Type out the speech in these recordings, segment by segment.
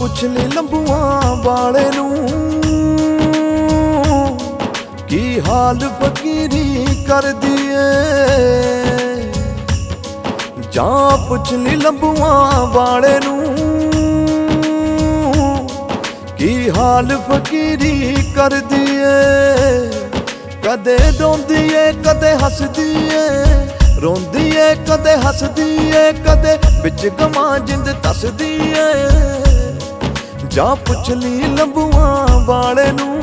ਪੁੱਛ ਲੈ ਲੰਬੂਆਂ ਵਾਲੇ ਨੂੰ ਕੀ ਹਾਲ ਫਕੀਰੀ ਕਰਦੀ ਏ। ਜਾਂ ਪੁੱਛ ਲੈ ਲੰਬੂਆਂ ਵਾਲੇ ਨੂੰ ਕੀ ਹਾਲ ਫਕੀਰੀ ਕਰਦੀ ਏ। ਕਦੇ ਰੋਂਦੀ ਏ ਕਦੇ ਹੱਸਦੀ ਏ, ਰੋਂਦੀ ਏ ਕਦੇ ਹੱਸਦੀ ਏ, ਕਦੇ ਵਿੱਚ ਗਮਾਂ ਜਿੰਦ ਦੱਸਦੀ ਏ। ਜਾਂ ਪੁੱਛ ਲਈ ਲੰਬੂਆਂ ਵਾਲੇ ਨੂੰ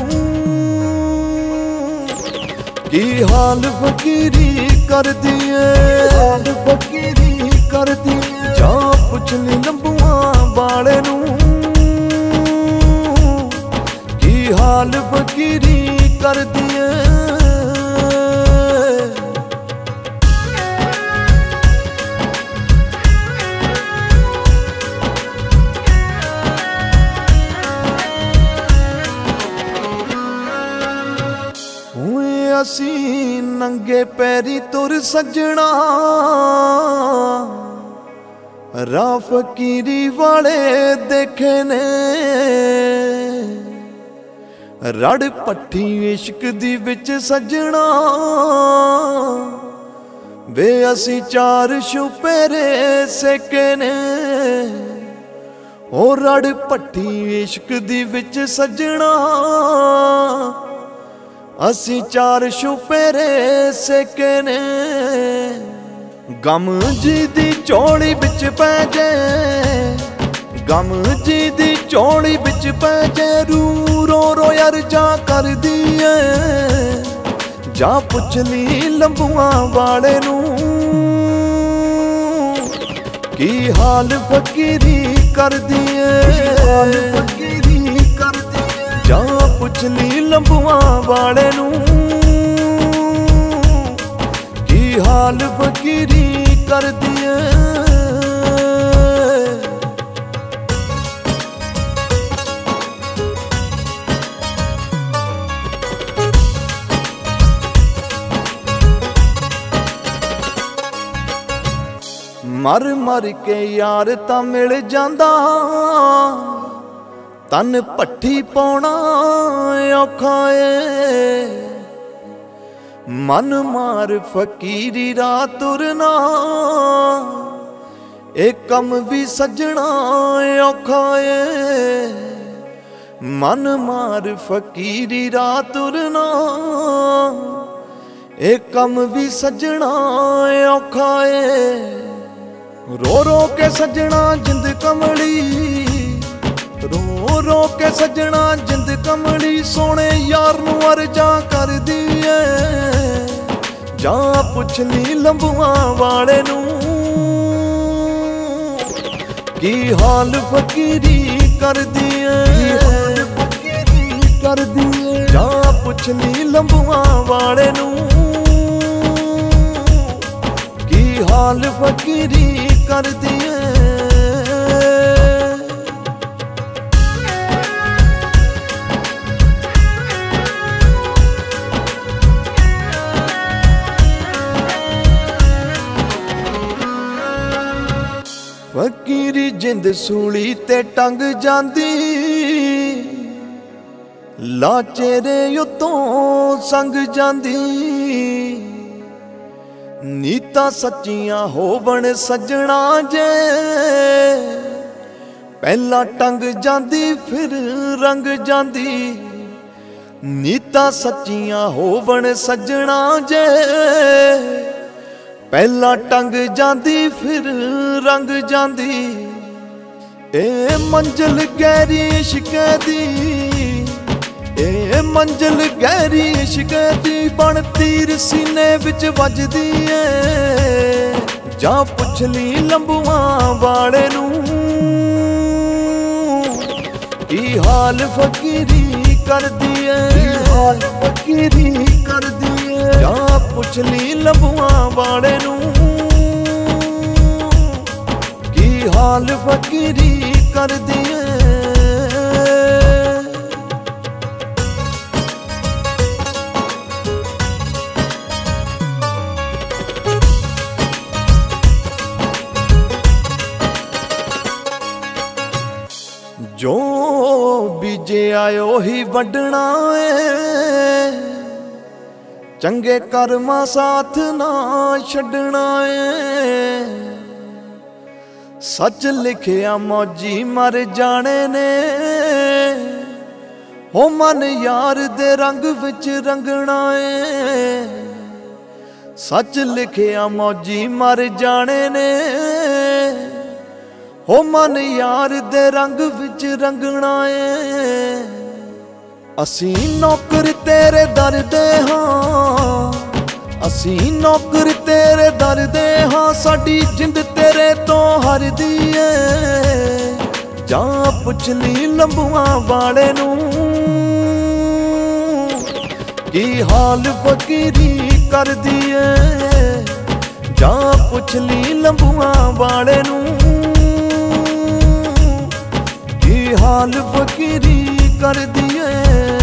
ਕੀ ਹਾਲ ਫਕੀਰੀ ਕਰਦੀ ਏ, ਹਾਲ ਫਕੀਰੀ ਕਰਦੀ ਏ। ਜਾਂ ਪੁੱਛ ਲਈ ਲੰਬੂਆਂ ਵਾਲੇ ਨੂੰ ਕੀ ਹਾਲ ਫਕੀਰੀ ਕਰਦੀ ਏ। ਅਸੀਂ ਨੰਗੇ ਪੈਰੀ ਤੁਰ ਸੱਜਣਾ ਰਾਹ ਫਕੀਰੀ ਵਾਲੇ ਦੇਖੇ ਨੇ। ਰੜ ਪੱਠੀ ਇਸ਼ਕ ਦੀ ਵਿੱਚ ਸੱਜਣਾ ਵੇ ਅਸੀਂ ਚਾਰ ਛੁਪੇਰੇ ਸੇਕੇ ਨੇ। ਉਹ ਰੜ ਪੱਠੀ ਇਸ਼ਕ ਦੀ ਵਿੱਚ ਸੱਜਣਾ ਅਸੀਂ ਚਾਰ ਛੁਪੇਰੇ ਸੇਕੇ ਨੇ। ਗਮ ਜੀ ਦੀ ਝੋਲੀ ਵਿੱਚ ਪੈ ਜੇ, ਗਮ ਜੀ ਦੀ ਝੋਲੀ ਵਿੱਚ ਪੈ ਜੇ, ਰੂ ਰੋ ਰੋ ਅਰਜ਼ਾਂ ਕਰਦੀ ਏ। ਜਾਂ ਪੁੱਛ ਲਈ ਲੰਬੂਆਂ ਵਾਲੇ ਨੂੰ ਕੀ ਹਾਲ ਫਕੀਰੀ ਕਰਦੀ ਏ, ਹਾਲ ਫਕੀਰੀ ਕਰਦੀ ਏ। ਜਾਂ ਪੁੱਛ ਲਈ ਲੰਬੂਆਂ ਵਾਲੇ ਨੂੰ ਕੀ ਹਾਲ ਫਕੀਰੀ ਕਰਦੀ ਏ। ਮਰ ਮਰ ਕੇ ਯਾਰ ਤਾਂ ਮਿਲ ਜਾਂਦਾ, ਤਨ ਭੱਠੀ ਪਾਉਣਾ ਔਖਾ ਏ। ਮਨ ਮਾਰ ਫਕੀਰੀ ਰਾਹ ਤੁਰਨਾ ਇਹ ਕੰਮ ਵੀ ਸੱਜਣਾ ਔਖਾ ਏ। ਮਨ ਮਾਰ ਫਕੀਰੀ ਰਾਹ ਤੁਰਨਾ ਇਹ ਕੰਮ ਵੀ ਸੱਜਣਾ ਔਖਾ ਏ। ਰੋ ਰੋ ਕੇ ਸੱਜਣਾ ਜਿੰਦ ਕਮਲੀ, ਰੋ ਰੋ ਕੇ ਸੱਜਣਾ ਜਿੰਦ ਕਮਲੀ, ਸੋਹਣੇ ਯਾਰ ਨੂੰ ਅਰਜ਼ਾਂ ਕਰਦੀ ਏ। ਜਾਂ ਪੁੱਛ ਲਈ ਲੰਬੂਆਂ ਵਾਲੇ ਨੂੰ ਕੀ ਹਾਲ ਫਕੀਰੀ ਕਰਦੀ ਏ, ਹਾਲ ਫਕੀਰੀ ਕਰਦੀ ਏ। ਜਾਂ ਪੁੱਛ ਲਈ ਲੰਬੂਆਂ ਵਾਲੇ ਨੂੰ ਕੀ ਹਾਲ ਫਕੀਰੀ ਕਰਦੀ ਏ। ਫਕੀਰੀ ਜਿੰਦ ਸੂਲੀ ਤੇ ਟੰਗ ਜਾਂਦੀ, ਲਾਚੇਰੇ ਉਤੋਂ ਸੰਗ ਜਾਂਦੀ। ਨੀਤਾਂ ਸੱਚੀਆਂ ਹੋਵਣ ਸੱਜਣਾ ਜੇ, ਪਹਿਲਾਂ ਟੰਗ ਜਾਂਦੀ ਫਿਰ ਰੰਗ ਜਾਂਦੀ। ਨੀਤਾਂ ਸੱਚੀਆਂ ਹੋਵਣ ਸੱਜਣਾ ਜੇ, ਪਹਿਲਾਂ ਟੰਗ ਜਾਂਦੀ ਫਿਰ ਰੰਗ ਜਾਂਦੀ। ਇਹ ਮੰਜ਼ਿਲ ਗਹਿਰੀ ਇਸ਼ਕ ਦੀ, ਇਹ ਮੰਜ਼ਿਲ ਗਹਿਰੀ ਇਸ਼ਕ ਦੀ, ਬਣ ਤੀਰ ਸੀਨੇ ਵਿੱਚ ਵੱਜਦੀ ਏ। ਜਾਂ ਪੁੱਛ ਲਈ ਲੰਬੂਆਂ ਵਾਲੇ ਨੂੰ ਕੀ ਹਾਲ ਫਕੀਰੀ ਕਰਦੀ ਏ, ਹਾਲ ਫਕੀਰੀ ਕਰਦੀ ਏ। ਜਾਂ ਪੁੱਛ ਲਈ ਲੰਬੂਆਂ ਵਾਲੇ ਨੂੰ ਕੀ ਹਾਲ ਫਕੀਰੀ ਕਰਦੀ ਏ। जो बीजे आयो ही वडना है, चंगे कर्मा साथ ना छड़ना है। सच लिखिया मौजी मर जाने ने, हो मन यार दे रंग विच रंगना है। सच लिखिया मौजी मर जाने ने, हो मन यार दे रंग विच रंगना है। असी नौकर तेरे दर दे हाँ, असी नौकर तेरे दर दे हाँ, साडी जिंद तेरे तो हर दी है। जा पुछ ली लंबुआ वाले नू, की हाल फकीरी कर दी है। जा पुछ ली लंबुआ वाले नू, की हाल फकीरी कर दी है।